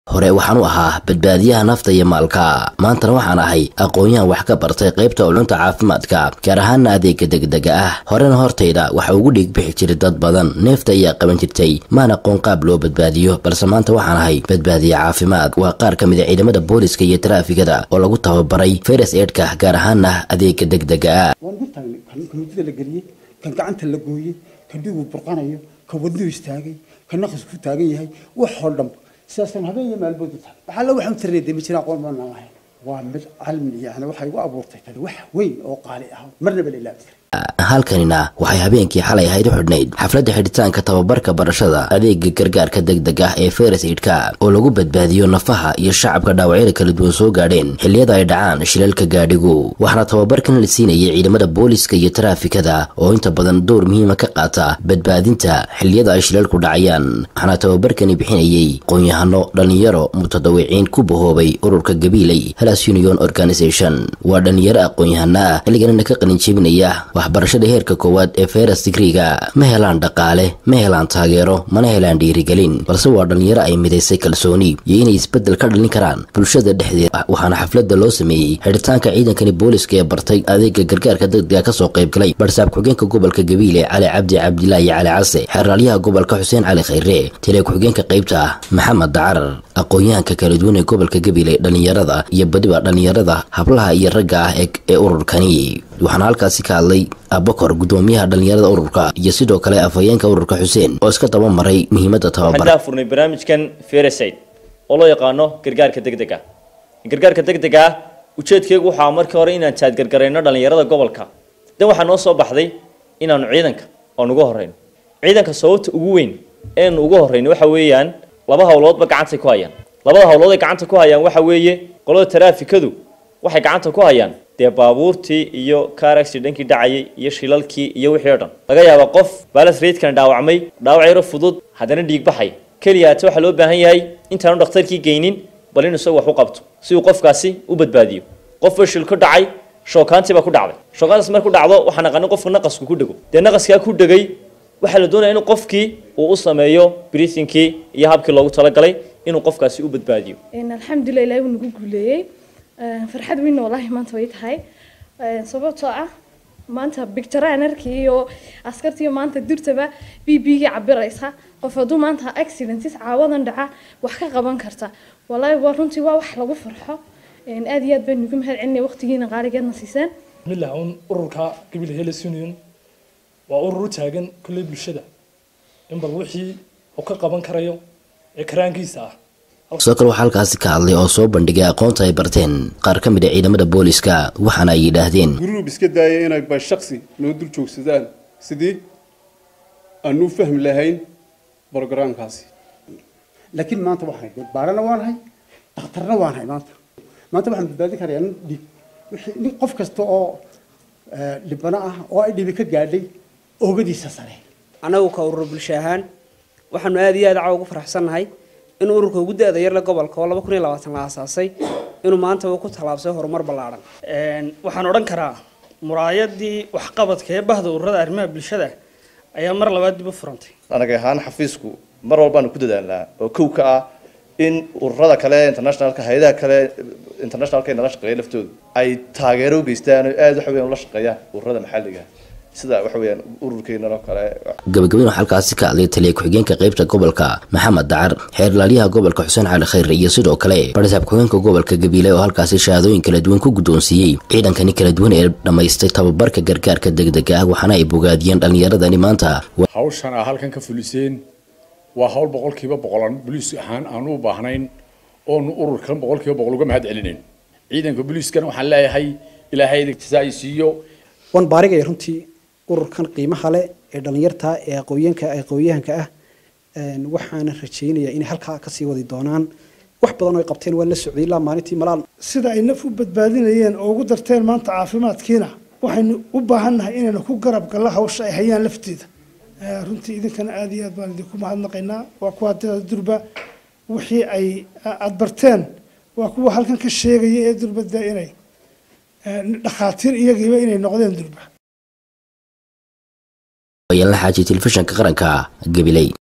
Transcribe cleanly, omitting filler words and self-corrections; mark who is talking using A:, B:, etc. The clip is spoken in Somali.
A: hore waxaan u ahaa badbaadiyaha nafta iyo maalka maantana waxaan ahay aqoonyahan wax ka bartay qaybta culuumta caafimaadka gaar ahaan adeegga degdega ah horena hortayda waxa ugu dhig bixi jiray dad badan neefta ayaa qaban jirtay maana aqoon qaab loo badbaadiyo balse maanta waxaan ahay badbaadiye caafimaad waa qaar ka mid ah ciidamada booliska iyo taraafikada oo lagu tababaray first aid-ka gaar ahaan adeegga degdega ah
B: kan la geliyay kan gacanta la gooyay kan dhigu burqanayo kan wadnu istaagay kan naqas ku taagan yahay wax hordham سياسة هذا هي مال بودتها بحال واحد متردد مشينا قول ما نعرف ومن علم يعني waxa igu abuurtay tan wax weyn oo qaali ah marna bal halkanina waxay habeenkii xalay ahayd xidhnayd xafladda xidhitaanka tababarka barashada adeegga gargaarka degdega ah ee first aid-ka oo lagu badbaadiyo nafaha iyo shacabka dhaawacyada kala duwan soo gaadheen xilliyada ay dhacaan shilalka gaadhigu waxaana tababarkan la siinayay ciidamada booliska iyo taraafikada oo inta badan door muhiim ah ka qaata badbaadinta xilliyada ay shilalku dhacayaan waxaana tababarkani bixinayay aqoonyahano dhalinyaro mutadawiciin ku bahoobay ururka Gabiley Hellas Union Organization waa dhalinyaro aqoonyahana xilligan ka qalin jebinaya waxbarashada heerka koowaad ee first degree-ga ma helaan dhaqaale ma helaan taageero mana helaan dhiirigelin balse waa dhalinyaro ay midaysay kalsooni iyo inay isbedel ka dhalin karaan bulshada dhexdeeda waxaana xafladda loo sameeyay xidhitaanka ciidankani booliska ee bartay adeegga gargaarka degdega ka soo qayb galay barsaab ku-xigeenka gobolka Gabiley Cali Cabdi Cabdilaahi Cali Case xeraalyaha gobolka Xuseen Cali Khayre tire ku-xigeenka qaybta Maxamed Dacar aqoonyahanka kala duwan ee gobolka Gabiley dhalinyarada iyo badiba dhalinyarada hablaha iyo ragga ah ee ururkani waxaana halkaasi ka hadlay Abakar gudoomiyaha dhalinyarada ururka iyo sidoo kale afhayeenka ururka Xuseen oo iska daba maray muhiimadda tababar
C: waxaan furnay barnaamijkan first aid oo loo yaqaano gargaarka degdega ujeedkeegu waxa markii hore inaan taad gargareyno dhalinyarada gobolka dan waxa noo soo baxday inaan ciidanka oo ugu horeyno ciidanka sababta ugu weyn ee ugu horeyno waxa weeyaan laba hawloodba gacanta ku hayaan labada hawlood ee gacanta ku hayaan waxa weeye qolada taraafikadu waxay gacanta ku hayaan dee baabuurtii iyo car accident-kii dhacayay iyo shilalkii iyo wixii oo dhan laga yaabo qof balance rate-kan dhaawacmay dhaawac yar fudud haddana dhiig baxay kaliya waxa loo baahan yahay intaanu dhakhtarkii geynin bal inuu wax u qabto si uu qofkaasi u badbaadiyo qof shil ku dhacay shookaantii ba ku dhacday shookaantaas markuu dhacdo waxa naqan qofka naqasku ku dhago dee naqaska ku dhagay waxa la doonayaa inuu qofkii uu u sameeyo breathing-kii iyo habkii loogu talagalay inuu qofkaasi u badbaadiyo
D: alxamdulillah ilaahay uu nagu guuleeyay farxad weyn wallahi maanta way tahay sababtoo ah maanta picture anarkii iyo askartii maanta dirtaba BB-ga cabiraysa qof haduu maanta accidents caawadan dhaca wax ka qaban karta wallahi waa runtii waa wax lagu farxo aad iyo aad baan ugu mahadcelinay waqtigiina qaaligeedna siiseen
E: milahan ururka Gabiley Hellas Union waa urur taagan kulli bulshada in bal wixii uu ka qaban karayo ee karaankiisa ah
A: soo halkaasi ka hadlay oo soo bandhigay aqoonta ay barteen qaar ka mid ah ciidamada booliska waxaana ay yiraahdeen
F: group iska daayay inay ba shakhsi loo dul joogsadaan sidii aanu fahmi lahayn barnaamijkaasi
B: laakiin maanta waxay baarana waanahay dhakhtarna waanahay maanta waxaan badbaadin karaa in qof kasta oo dhibana ah oo ay dhibi ka gaadhay oogadiisa sare
G: anagu ka urur bulsho ahaan waxaanu aad iyo aad ugu faraxsanahay in ururka ugu daada yar la gobolka oo 2020 la aasaasay inuu maanta uu ku talaabsay horumar ballaaran
H: waxaan oran karaa muraayadii wax qabadka ee bahda ururada arrimaha bulshada ayaa mar labaad dib u furantay
C: anaga ahaan xafiisku mar walba aan ku dadaalnaa oo kow ka ah in ururada kale internationalka hay'adaha kale internationalka ee nala shaqeeya laftooda ay taageero u geystaan oo aad wax weyn ula shaqeeyaan ururada maxalliga sida waxa weeyaan ururkeena oo kale
A: gabagabada halkaasi ka hadlay taliye ku-xigeenka qaybta gobolka Maxamed Dacar xeraalyaha gobolka Xuseen Cali Khayre iyo sidoo kale barsaab ku-xigeenka gobolka Gabiley oo halkaasi shahaadooyin kala duwan ku gudoonsiiyay ciidankani kala duwan ee dhameystay tababarka gargaarka degdega ah waxaana ay bogaadiyeen dhalinyaradani maanta
I: hawshan halkan ka fuliseen waa hawl 100% booliis ahaan aan u baahnayn oo ururkan 100% uga mahad celinayn ciidanka booliiskan waxaan leeyahay ilaahay idinkiisa ay siiyo
J: wan baariga runtii ururkan qiimaha leh ee dhalinyarta ee aqoonyahanka ah waxaan rajaynayaa in halka ka sii wadi doonaan wax badan oo ay qabteen waa la socday ilaa maalintii malaal
K: sida ay naf u badbaadinayeen oo ugu darteen maanta caafimaadkiina waxaynu u baahannahay inaynu ku garab galno hawsha ay hayaan lafteeda runtii idinkana aad iyo aad baan idinku mahadnaqaynaa waa kuwa durba wixii ay aad barteen waa kuwa halkan ka sheegaya ee durbada inay dhakhaatiir iyagiiba inay noqdeen durba
A: la xaaji telefishanka qaranka Gabiley.